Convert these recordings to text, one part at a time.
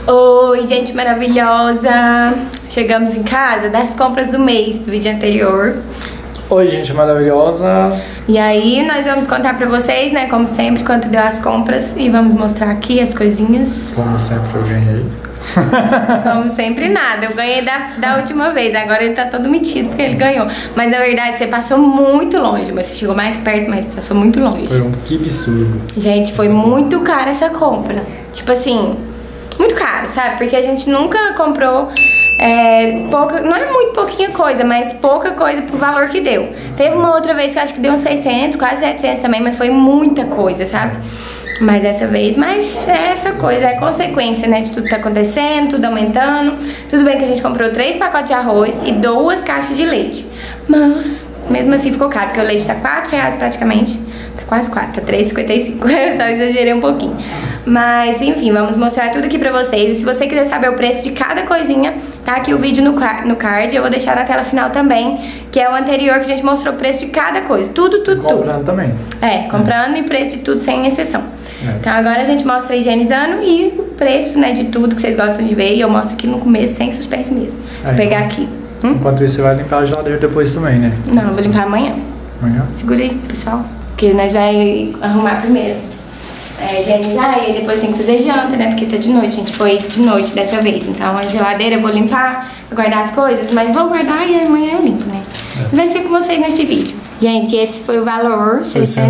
Oi, gente maravilhosa! Chegamos em casa das compras do mês, do vídeo anterior. Oi, gente maravilhosa! E aí, nós vamos contar pra vocês, né, como sempre, quanto deu as compras. E vamos mostrar aqui as coisinhas. Como sempre eu ganhei. Como sempre nada, eu ganhei da última vez. Agora ele tá todo metido porque ele ganhou. Mas na verdade você passou muito longe. Você chegou mais perto, mas passou muito longe. Foi um que absurdo. Gente, foi muito caro essa compra. Tipo assim, muito caro, sabe? Porque a gente nunca comprou pouca, não é muito pouquinha coisa, mas pouca coisa pro valor que deu. Teve uma outra vez que eu acho que deu uns 600, quase 700 também, mas foi muita coisa, sabe? Mas dessa vez, mas é essa coisa, é consequência, né, de tudo que tá acontecendo, tudo aumentando. Tudo bem que a gente comprou 3 pacotes de arroz e 2 caixas de leite. Mas, mesmo assim ficou caro, porque o leite tá R$4 praticamente. Tá quase 4, tá R$3,55. Eu só exagerei um pouquinho. Mas, enfim, vamos mostrar tudo aqui pra vocês. E se você quiser saber o preço de cada coisinha, tá aqui o vídeo no card. Eu vou deixar na tela final também, que é o anterior que a gente mostrou o preço de cada coisa. Tudo. Comprando também. Comprando e preço de tudo sem exceção. Então agora a gente mostra higienizando e o preço, né, de tudo que vocês gostam de ver. E eu mostro aqui no começo, sem suspense mesmo. Vou pegar aqui. Enquanto isso, você vai limpar a geladeira depois também, né? Não, eu vou limpar amanhã. Amanhã? Segura aí, pessoal. Porque nós vai arrumar primeiro. Higienizar e aí depois tem que fazer janta, né? Porque tá de noite, a gente foi de noite dessa vez. Então a geladeira eu vou limpar, vou guardar as coisas, mas vou guardar e amanhã eu limpo, né? Vai ser com vocês nesse vídeo. Gente, esse foi o valor,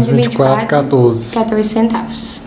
624,14 centavos.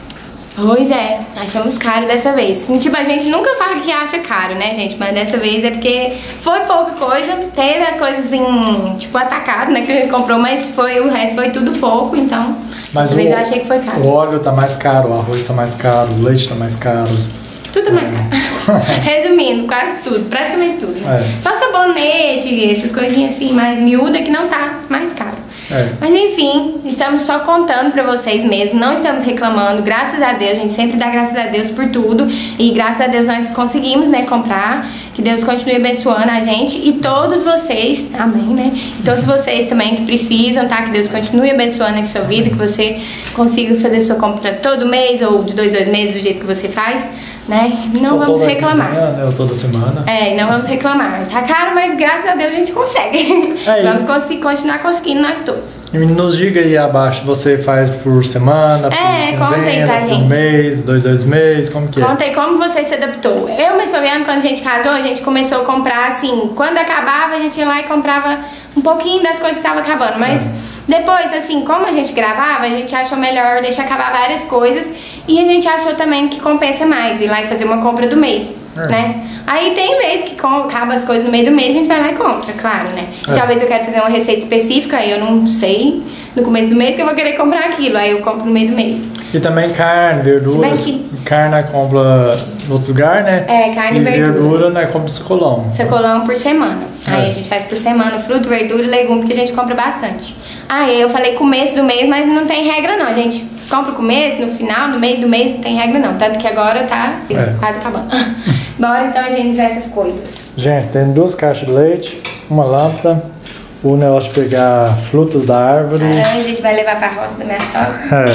Pois é, achamos caro dessa vez. Tipo, a gente nunca fala que acha caro, né, gente? Mas dessa vez é porque foi pouca coisa. Teve as coisas em, tipo, atacado, né, que a gente comprou, mas o resto foi tudo pouco, então dessa vez eu achei que foi caro. O óleo tá mais caro, o arroz tá mais caro, o leite tá mais caro. Tudo mais caro. Resumindo, quase tudo, praticamente tudo. Só sabonete, essas coisinhas assim mais miúdas que não tá mais caro. Mas enfim, estamos só contando pra vocês mesmo, não estamos reclamando, graças a Deus, a gente sempre dá graças a Deus por tudo. E graças a Deus nós conseguimos, né, comprar. Que Deus continue abençoando a gente e todos vocês, amém, né? E todos vocês também que precisam, tá? Que Deus continue abençoando a sua vida, que você consiga fazer sua compra todo mês ou de 2 meses do jeito que você faz, né? Não vamos reclamar. Ou toda semana. Não vamos reclamar. Tá caro, mas graças a Deus a gente consegue. Vamos continuar conseguindo nós todos. E nos diga aí abaixo, você faz por semana, por quinzena, por mês, 2 meses, como que é? Conta aí como você se adaptou. Eu, mas Fabiano, quando a gente casou, a gente começou a comprar assim, quando acabava a gente ia lá e comprava um pouquinho das coisas que estavam acabando, mas depois, assim, como a gente gravava, a gente achou melhor deixar acabar várias coisas e a gente achou também que compensa mais ir lá e fazer uma compra do mês, né? Aí tem vez que acaba as coisas no meio do mês, a gente vai lá e compra, claro, né? E talvez eu quero fazer uma receita específica, aí eu não sei no começo do mês que eu vou querer comprar aquilo, aí eu compro no meio do mês. E também carne, verduras, carne compra no outro lugar, né? Carne e verdura, né, compra sacolão. Sacolão por semana. Aí a gente faz por semana fruto, verdura e legume, porque a gente compra bastante. Aí eu falei começo do mês, mas não tem regra não, a gente compra o começo, no final, no meio do mês, não tem regra não. Tanto que agora tá quase acabando. Bora então higienizar essas coisas. Gente, tem 2 caixas de leite, uma lâmpada, o negócio de pegar frutas da árvore. A gente vai levar pra roça da minha sogra.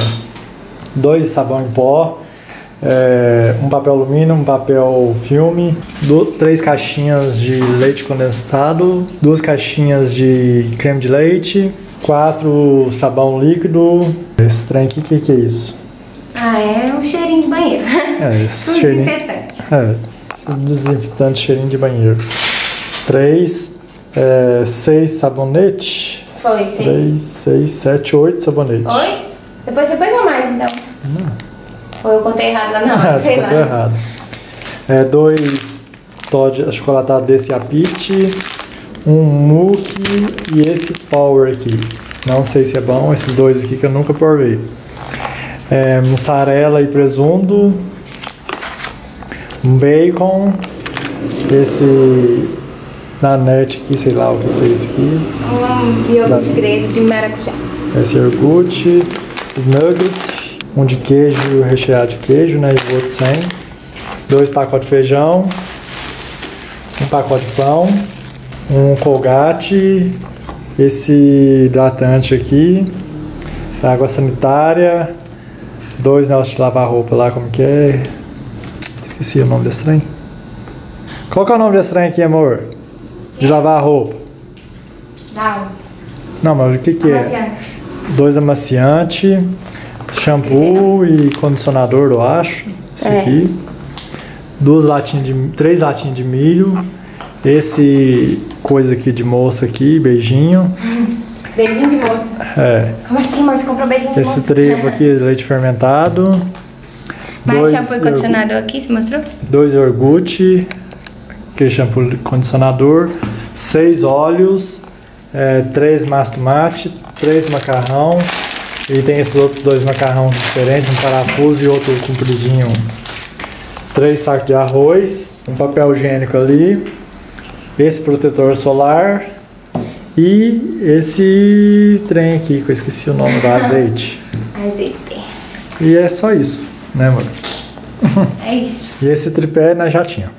2 sabão em pó, um papel alumínio, um papel filme, 3 caixinhas de leite condensado, 2 caixinhas de creme de leite, 4 sabão líquido. Esse trem aqui, o que é isso? É um cheirinho de banheiro. Esse cheirinho. Desinfetante. Esse desinfetante, cheirinho de banheiro. 6 sabonetes. Foi 6, 7, 8 sabonetes. Oi? Depois você pegou mais então. Ou eu contei errado lá na hora, sei lá. Errado. 2 Todd achocolatado desse Apite, um Mookie e esse Power aqui. Não sei se é bom, esses 2 aqui que eu nunca provei. Mussarela e presunto, um bacon, esse nanete aqui, sei lá o que é esse aqui. Iogurte grego de maracujá. Esse iogurte, os nuggets, um de queijo recheado de queijo, né, e o outro sem. 2 pacotes de feijão, um pacote de pão, um Colgate, esse hidratante aqui, água sanitária, 2 negócios de lavar roupa lá, como que é? Esqueci o nome desse trem. Qual que é o nome desse trem aqui, amor? De lavar a roupa. Não, mas o que é? 2 amaciantes, shampoo e condicionador, eu acho. Esse aqui. 3 latinhas de milho. Esse coisa aqui de moça aqui, beijinho. Beijinho de moça? É. Como assim, amor? Você comprou beijinho de moça? Esse trevo aqui, leite fermentado. Mais shampoo e condicionador aqui, você mostrou? 2 iogurte, que é shampoo e condicionador. 6 óleos. 3 massa tomate, 3 macarrão. E tem esses outros 2 macarrão diferentes, um parafuso e outro compridinho. 3 sacos de arroz, um papel higiênico ali, esse protetor solar e esse trem aqui, que eu esqueci o nome do azeite. Azeite. E é só isso, né, amor? É isso. E esse tripé nós já tinha.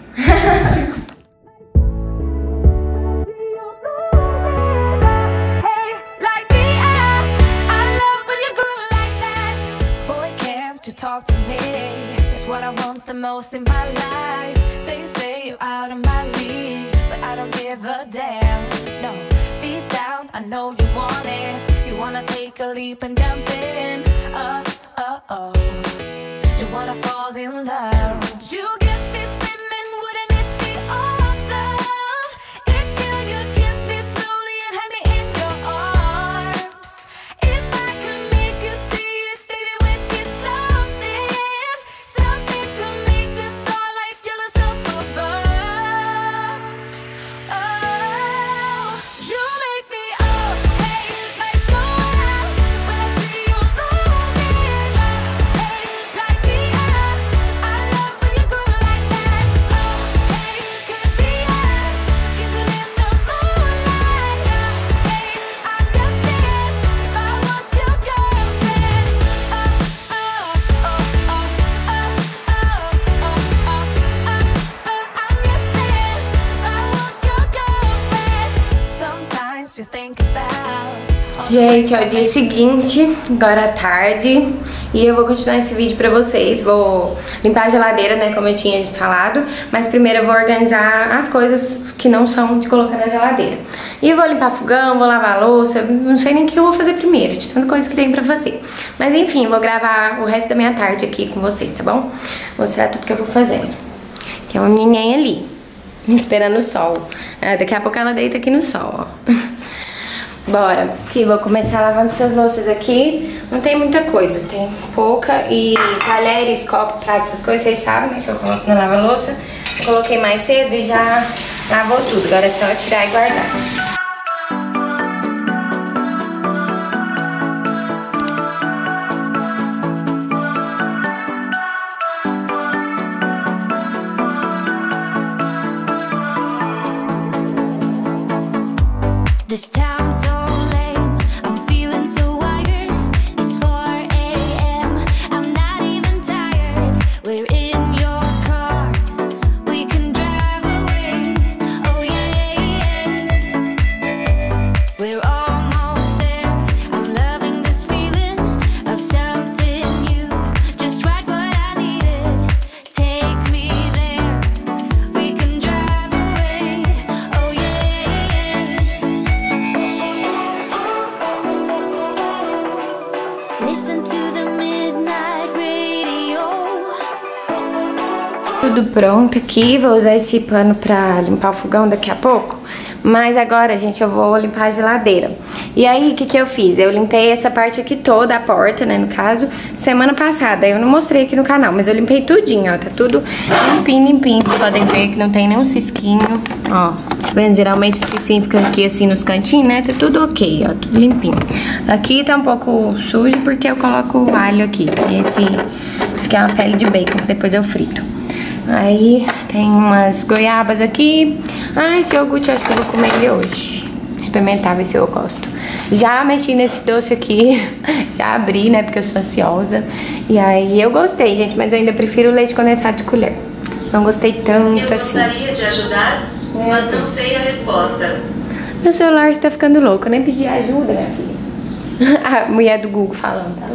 Talk to me, it's what I want the most in my life. They say you're out of my league, but I don't give a damn. No, deep down I know you want it. You wanna take a leap and jump in. Oh, you wanna fall in love. You get me spinning, wouldn't it be awesome if you just kissed me slowly and had me in your arms? If I could make you see it, baby, with me something to make the starlight jealous up above. Oh, you make me up, hey, lights go out when I see you moving up, hey, light me up. I love when you groove like that. Oh, hey, could be us kissing in the moonlight. Hey, I'm just saying, if I was your girlfriend. Gente, é o dia seguinte, agora à tarde, e eu vou continuar esse vídeo pra vocês. Vou limpar a geladeira, né, como eu tinha falado, mas primeiro eu vou organizar as coisas que não são de colocar na geladeira. E eu vou limpar fogão, vou lavar a louça, não sei nem o que eu vou fazer primeiro, de tanta coisa que tem pra fazer. Mas enfim, eu vou gravar o resto da minha tarde aqui com vocês, tá bom? Mostrar tudo que eu vou fazendo. Que é um ninguém ali, esperando o sol. Daqui a pouco ela deita aqui no sol, ó. Bora, aqui vou começar lavando essas louças aqui. Não tem muita coisa, tem pouca. E talheres, copo, prato, essas coisas, vocês sabem, né, que eu coloco na lava-louça. Eu coloquei mais cedo e já lavou tudo. Agora é só tirar e guardar. This town's so lame, I'm feeling so wired. It's 4 a.m., I'm not even tired. We're in your car, we can drive away. Oh yeah, we're almost there. I'm loving this feeling of something new. Just right what I needed. Take me there, we can drive away. Oh yeah. Listen to the midnight radio. Tudo pronto aqui, vou usar esse pano pra limpar o fogão daqui a pouco. Mas agora, gente, eu vou limpar a geladeira. E aí, o que eu fiz? Eu limpei essa parte aqui toda, a porta, né, no caso, semana passada. Eu não mostrei aqui no canal, mas eu limpei tudinho, ó. Tá tudo limpinho, limpinho. Vocês podem ver que não tem nenhum cisquinho, ó. Tá vendo? Geralmente o cisquinho fica aqui assim nos cantinhos, né? Tá tudo ok, ó, tudo limpinho. Aqui tá um pouco sujo porque eu coloco o alho aqui. Esse aqui é uma pele de bacon, que depois eu frito. Aí tem umas goiabas aqui. Ah, esse iogurte eu acho que eu vou comer ele hoje. Experimentar, ver se eu gosto. Já mexi nesse doce aqui. Já abri, né, porque eu sou ansiosa. E aí eu gostei, gente, mas eu ainda prefiro o leite condensado de colher. Não gostei tanto assim. Eu gostaria de ajudar, mas não sei a resposta. Meu celular está ficando louco, eu nem pedi ajuda, minha filha. A mulher do Google falando, tá louco.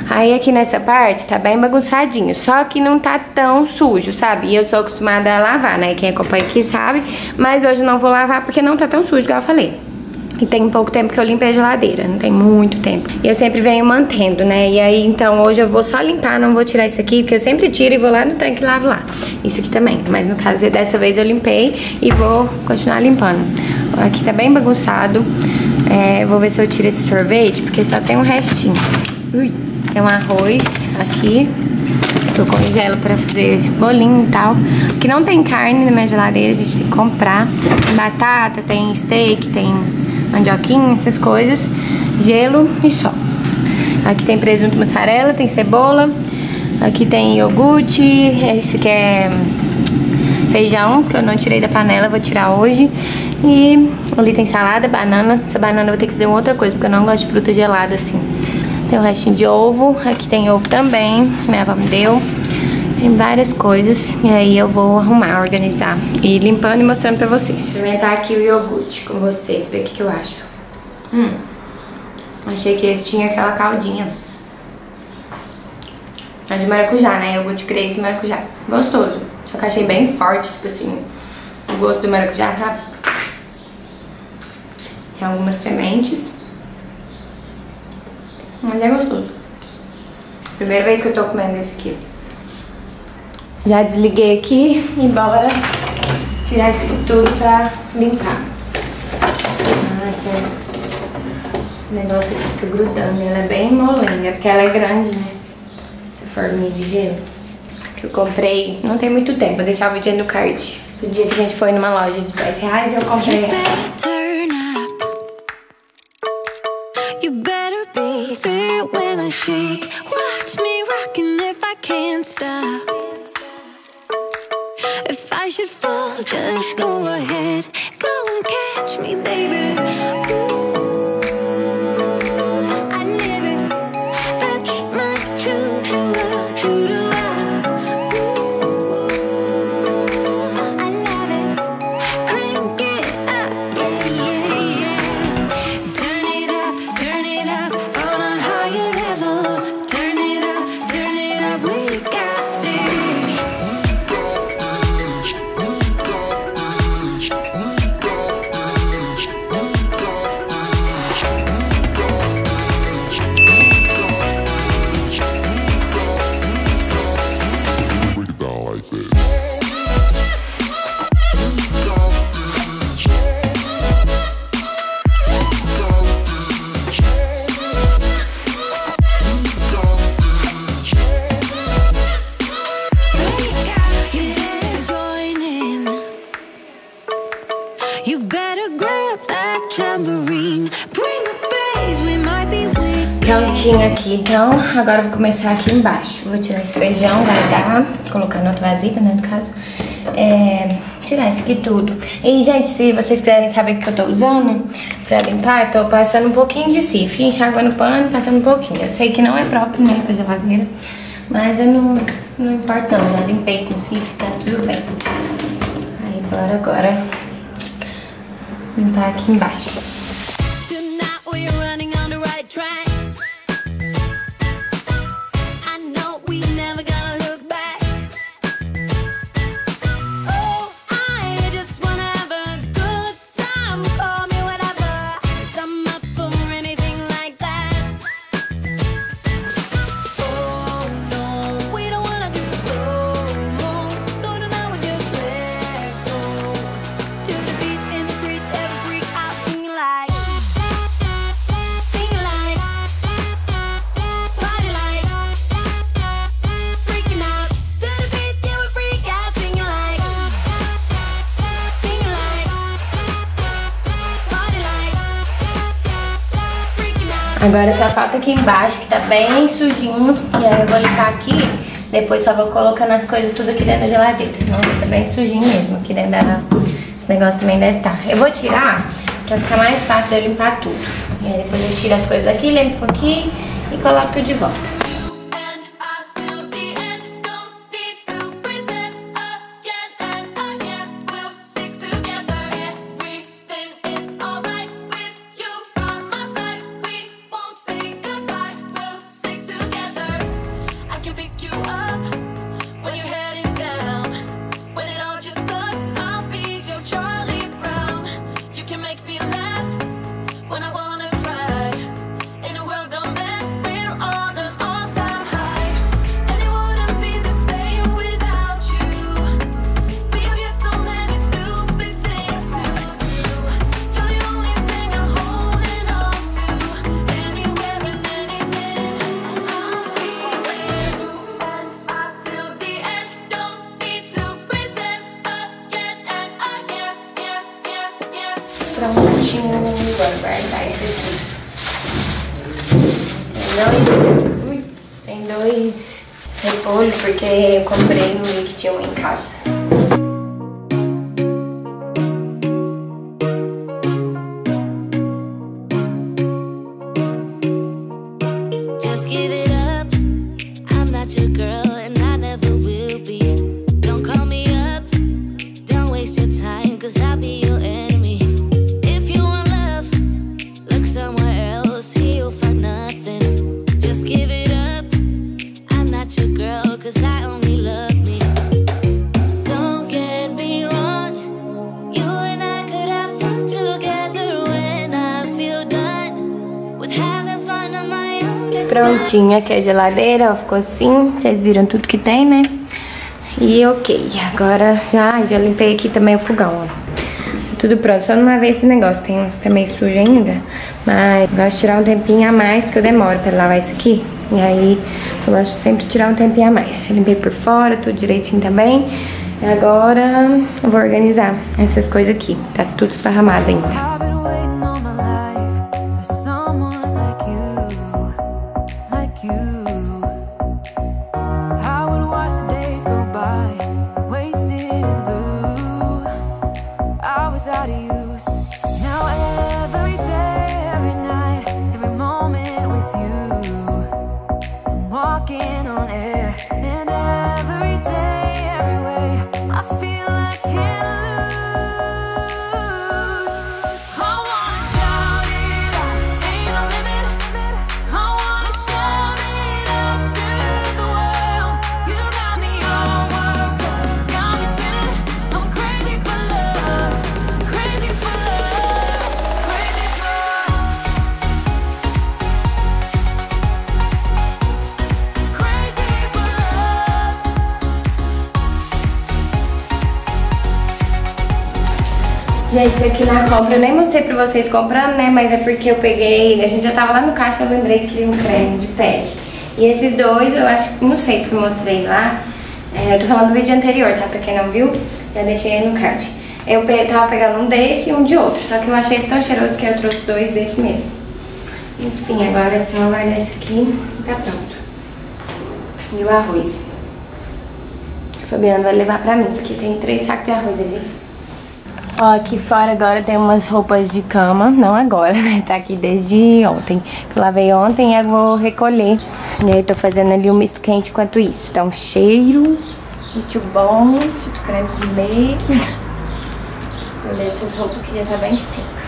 Aí aqui nessa parte tá bem bagunçadinho, só que não tá tão sujo, sabe? E eu sou acostumada a lavar, né? Quem acompanha aqui sabe, mas hoje eu não vou lavar porque não tá tão sujo, igual eu falei. E tem pouco tempo que eu limpei a geladeira, não tem muito tempo. E eu sempre venho mantendo, né? E aí, então, hoje eu vou só limpar, não vou tirar isso aqui, porque eu sempre tiro e vou lá no tanque e lavo lá. Isso aqui também, mas no caso, dessa vez eu limpei e vou continuar limpando. Aqui tá bem bagunçado. Vou ver se eu tiro esse sorvete, porque só tem um restinho. Ui, tem um arroz aqui. Eu congelo pra fazer bolinho e tal. Aqui não tem carne na minha geladeira, a gente tem que comprar. Tem batata, tem steak, tem mandioquinha, essas coisas. Gelo e só. Aqui tem presunto mussarela, tem cebola. Aqui tem iogurte. Esse aqui é feijão, que eu não tirei da panela, vou tirar hoje. E ali tem salada, banana. Essa banana eu vou ter que fazer uma outra coisa, porque eu não gosto de fruta gelada assim. Tem um restinho de ovo, aqui tem ovo também, minha avó me deu. Tem várias coisas, e aí eu vou arrumar, organizar e limpando e mostrando pra vocês. Vou experimentar aqui o iogurte com vocês, ver o que eu acho. Achei que esse tinha aquela caldinha. É de maracujá, né? Iogurte grego de maracujá. Gostoso, só que achei bem forte, tipo assim, o gosto do maracujá, sabe? Tem algumas sementes. Mas é gostoso. Primeira vez que eu tô comendo esse aqui. Já desliguei aqui e bora tirar isso aqui tudo pra limpar. Esse negócio aqui fica grudando. Ela é bem molenga, porque ela é grande, né? Essa forminha de gelo. Que eu comprei não tem muito tempo. Vou deixar o vídeo aí no card. O dia que a gente foi numa loja de R$10 eu comprei ela. When I shake, watch me rocking if I can't stop. If I should fall, just go ahead, go and catch me, baby. Ooh, I live it, that's my true love, true to love. Ooh, I love it, crank it up, yeah, yeah, yeah. Turn it up on a higher level. Turn it up, we got this. Break it down like this. You better grab that tambourine. Bring the bass, we might be weak. Prontinho aqui, então agora eu vou começar aqui embaixo. Vou tirar esse feijão, vai dar, colocar na outra vasilha, né, no caso. Tirar isso aqui tudo. E, gente, se vocês quiserem saber o que eu tô usando pra limpar, eu tô passando um pouquinho de Cif, enxaguando o pano, passando um pouquinho. Eu sei que não é próprio, né, pra geladeira, mas eu não importa não, já limpei com Cif, tá tudo bem. Aí, bora agora limpar aqui embaixo. Tonight we're running on the right track. I know we never gonna look back. Oh, I just wanna have a good time. Call me whatever, 'cause I'm up for anything like that. Oh no, we don't wanna do slow-mo, so tonight we just let go. To the beat in the streets, every freak out singing like, party like, freaking out. To the beat, yeah, we freak out singing like, party like, freaking out. Agora só falta aqui embaixo, que tá bem sujinho. E aí eu vou limpar aqui. Depois só vou colocando as coisas tudo aqui dentro da geladeira. Nossa, tá bem sujinho mesmo aqui dentro da... Esse negócio também deve estar. Eu vou tirar pra ficar mais fácil de eu limpar tudo. E aí depois eu tiro as coisas aqui, limpo aqui e coloco tudo de volta. And until the end, don't need to pretend again and again. We'll stick together. Everything is alright with you by my side. We won't say goodbye. We'll stick together. prontinho. Vou guardar isso aqui. Tem dois repolhos, porque eu comprei no que tinha um em casa. Prontinha aqui a geladeira, ó, ficou assim, vocês viram tudo que tem, né? E ok, agora já limpei aqui também o fogão, ó. Tudo pronto, só não lavei esse negócio, tem uns que tá meio sujo ainda, mas gosto de tirar um tempinho a mais, porque eu demoro pra lavar isso aqui. E aí, eu gosto de sempre tirar um tempinho a mais. Eu limpei por fora, tudo direitinho também. E agora, eu vou organizar essas coisas aqui, tá tudo esparramado ainda. Gente, isso aqui na compra, eu nem mostrei pra vocês comprando, né? Mas é porque eu peguei, a gente já tava lá no caixa, eu lembrei que queria um creme de pele. E esses dois, eu acho, não sei se mostrei lá, eu tô falando do vídeo anterior, tá? Pra quem não viu, já deixei aí no card. Eu tava pegando um desse e um de outro, só que eu achei esse tão cheiroso que eu trouxe dois desse mesmo. Enfim, agora é só guardar esse aqui e tá pronto. E o arroz. O Fabiano vai levar pra mim, porque tem 3 sacos de arroz ali. Ó, aqui fora agora tem umas roupas de cama, não agora, né? Tá aqui desde ontem. Eu lavei ontem e eu vou recolher. E aí tô fazendo ali um misto quente enquanto isso. Tá um cheiro muito bom, muito creme de leite. Vou ler essas roupas que já tá bem seca.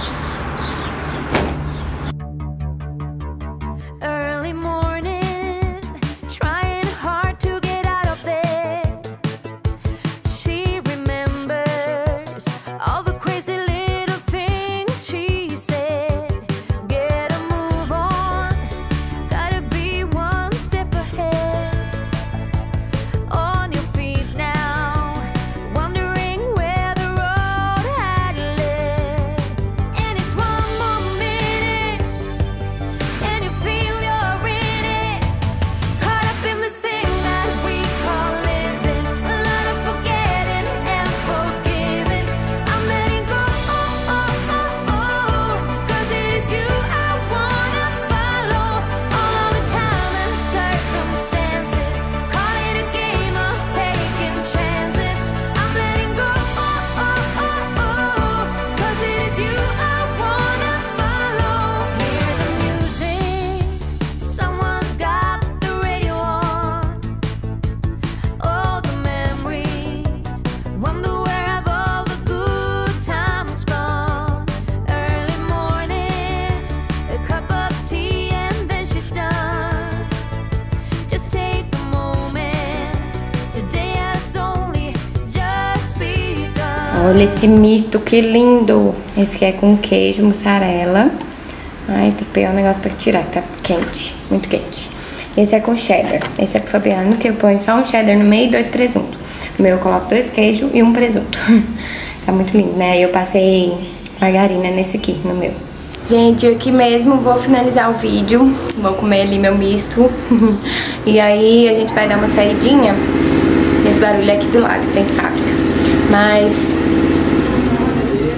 Olha esse misto, que lindo! Esse aqui é com queijo, mussarela. Ai, tem que pegar um negócio pra tirar, tá quente, muito quente. Esse é com cheddar. Esse é pro Fabiano, que eu ponho só um cheddar no meio e 2 presuntos. No meu eu coloco 2 queijos e 1 presunto. Tá muito lindo, né? Eu passei margarina nesse aqui, no meu. Gente, eu aqui mesmo vou finalizar o vídeo. Vou comer ali meu misto. E aí a gente vai dar uma saidinha. Esse barulho é aqui do lado, tem fábrica. Mas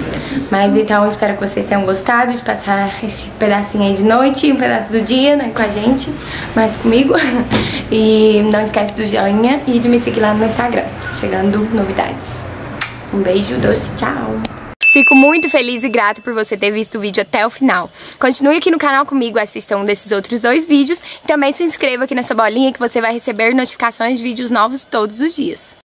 Mas então eu espero que vocês tenham gostado de passar esse pedacinho aí de noite, um pedaço do dia, né, com a gente, mas comigo. E não esquece do joinha e de me seguir lá no Instagram. Tá chegando novidades. Um beijo doce, tchau! Fico muito feliz e grata por você ter visto o vídeo até o final. Continue aqui no canal comigo, assista um desses outros 2 vídeos e também se inscreva aqui nessa bolinha que você vai receber notificações de vídeos novos todos os dias.